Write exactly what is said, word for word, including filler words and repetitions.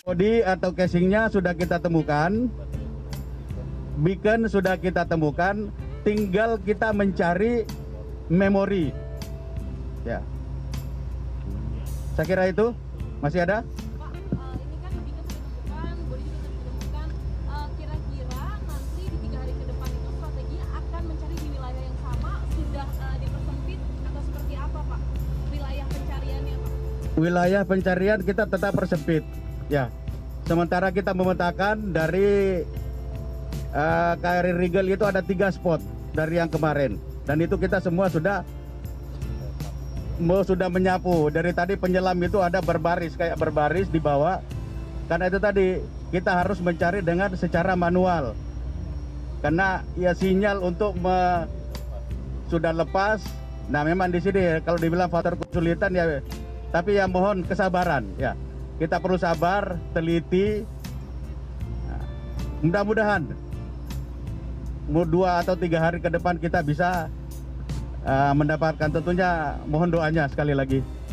Bodi atau casingnya sudah kita temukan, beacon sudah kita temukan, tinggal kita mencari memori. Ya, saya kira itu masih ada. Pak, uh, ini kan beacon sudah ditemukan, bodi juga sudah ditemukan. Uh, kira-kira nanti di tiga hari ke depan itu strategi akan mencari di wilayah yang sama, sudah uh, dipersempit atau seperti apa, Pak? Wilayah pencariannya, Pak? Wilayah pencarian kita tetap persempit. Ya, sementara kita memetakan dari uh, K R I Rigel itu ada tiga spot dari yang kemarin, dan itu kita semua sudah mau sudah menyapu. Dari tadi penyelam itu ada berbaris, kayak berbaris di bawah, karena itu tadi kita harus mencari dengan secara manual, karena ya sinyal untuk me, sudah lepas. Nah memang di sini kalau dibilang faktor kesulitan ya, tapi ya mohon kesabaran ya. Kita perlu sabar, teliti. Nah, mudah-mudahan mau dua atau tiga hari ke depan kita bisa uh, mendapatkan, tentunya mohon doanya sekali lagi.